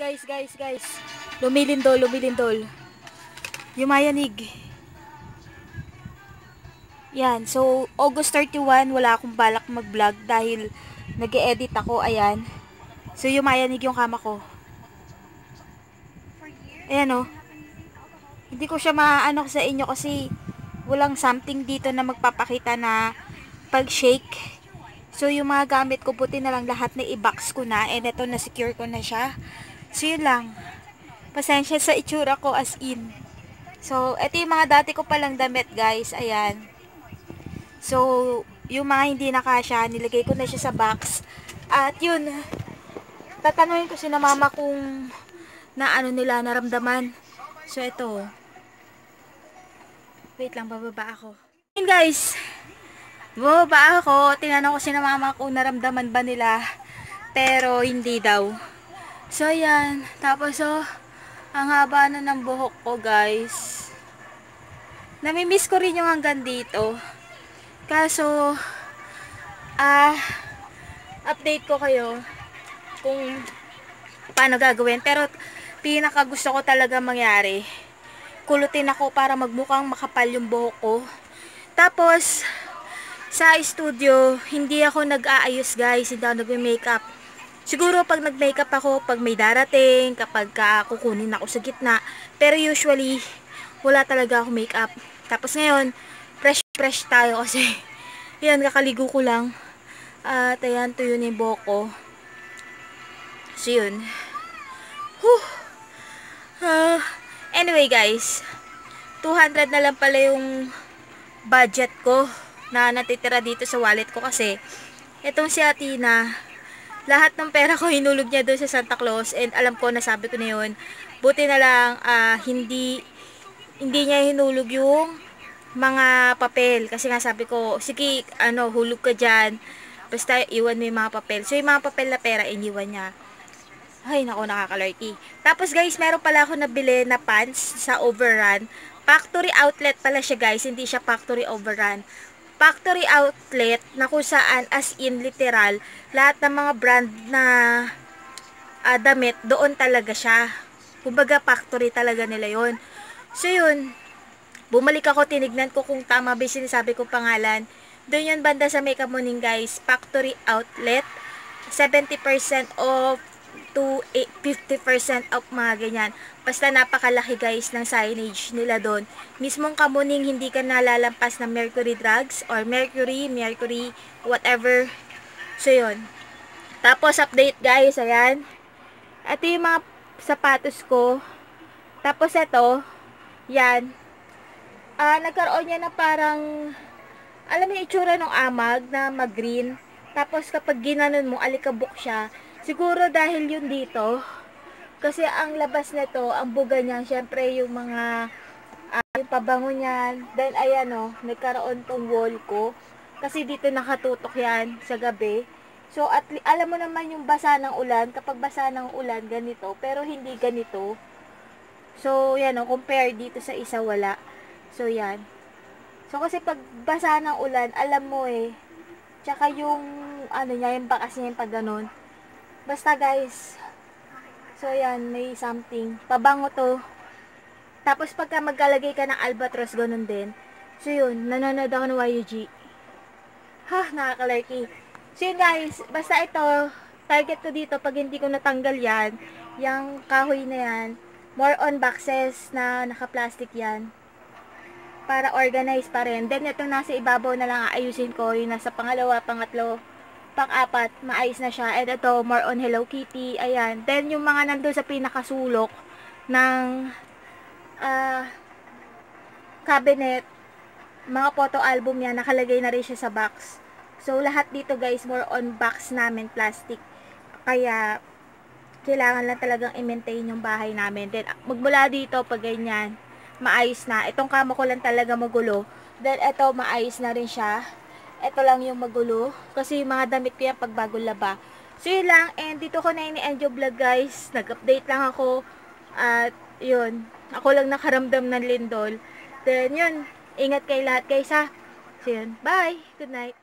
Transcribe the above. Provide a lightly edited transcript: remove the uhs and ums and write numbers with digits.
Guys. Lumilindol. Yumayanig. Yan. So, August 31, wala akong balak mag-vlog dahil nag-e-edit ako. Ayan. So, yumayanig yung kama ko. Ayan o. Hindi ko siya maano sa inyo kasi walang something dito na magpapakita na pag-shake. So, yung mga gamit ko, puti na lang lahat na i-box ko na. And ito, na-secure ko na siya. So, yun lang. Pasensya sa itsura ko as in. So, ito yung mga dati ko palang damit, guys. Ayan. So, yung mga hindi na kasya, nilagay ko na siya sa box. At yun, tatanungin ko si na mama kung na ano nila, naramdaman. So, ito. Wait lang, bababa ako. Yun, guys. Bababa ako. Tinanong ko si na mama kung naramdaman ba nila. Pero, hindi daw. So, yan. Tapos, oh, ang haba na ng buhok ko, guys. Namimiss ko rin yung hanggang dito. Kaso, update ko kayo kung paano gagawin. Pero, pinaka gusto ko talaga mangyari, kulutin ako para magmukhang makapal yung buhok ko. Tapos, sa studio, hindi ako nag-aayos, guys. Hindi ako nag-makeup. Siguro pag nag-makeup ako, pag may darating, kapag kukunin ako sa gitna. Pero usually, wala talaga ako makeup. Tapos ngayon, fresh tayo kasi, yan, kakaligo ko lang. At ayan, tuyo na yung buhok ko. So yun. Anyway guys, 200 na lang pala yung budget ko na natitira dito sa wallet ko kasi itong si Atina, lahat ng pera ko hinulog niya doon sa Santa Claus, and alam ko, nasabi ko na yun. Buti na lang hindi niya hinulog yung mga papel kasi nga sabi ko, sige, hulog ka dyan, basta iwan mo yung mga papel. So yung mga papel na pera iniwan niya. Ay, nako, nakakalurky. Tapos guys, meron pala ako nabili na pants sa Overrun. Factory outlet pala siya, guys, hindi siya factory Overrun. Factory outlet na kung saan, as in literal, lahat ng mga brand na damit, doon talaga siya. Kumbaga factory talaga nila yon. So yun, bumalik ako, tinignan ko kung tama ba yung sinasabi ko pangalan. Doon yun banda sa Makeup Morning, guys. Factory outlet, 70% off to 50% off, mga ganyan. Basta napakalaki, guys, ng signage nila doon. Mismong Kamuning, hindi ka nalalampas ng Mercury Drugs or Mercury, whatever. So yun. Tapos update, guys, ayan. Ito yung mga sapatos ko. Tapos ito, yan. Nagkaroon niya na parang, alam mo yung itsura ng amag na mag-green. Tapos kapag ginanon mo, alikabok siya. Siguro dahil yun dito. Kasi ang labas nito, ang buga niya, syempre yung mga yung pabango niyan. Then ayan o, nagkaroon tong wall ko. Kasi dito nakatutok yan sa gabi. So alam mo naman yung basa ng ulan, kapag basa ng ulan ganito, pero hindi ganito. So yan o, compare dito sa isa wala. So yan. So kasi pag basa ng ulan, alam mo eh. Tsaka yung niya, yung bakas niya yung pag ganun. Basta guys, so yan, may something. Pabango to. Tapos pagka magkalagay ka ng albatros, ganun din. So yun, nanonood ako ng YUG. Nakakalurky. So yun guys, basta ito, target ko dito, pag hindi ko natanggal yan, yung kahoy na yan, more on boxes na naka-plastic yan. Para organize pa rin. Then itong nasa ibabaw na lang aayusin ko, yung nasa pangalawa, pangatlo, pang-apat, maayos na siya. And ito, more on Hello Kitty, ayan. Then yung mga nandun sa pinakasulok ng cabinet, mga photo album yan, nakalagay na rin siya sa box. So lahat dito guys, more on box namin, plastic. Kaya kailangan lang talagang i-maintain yung bahay namin. Then magmula dito, pag ganyan, maayos na. Itong kama ko lang talaga magulo. Then ito, maayos na rin siya. Ito lang yung magulo. Kasi yung mga damit ko yan pag bago laba. So yun lang. And dito ko na ini-end yung vlog, guys. Nag-update lang ako. At yun. Ako lang nakaramdam ng lindol. Then yun. Ingat kayo lahat, guys, ha. So yun. Bye. Good night.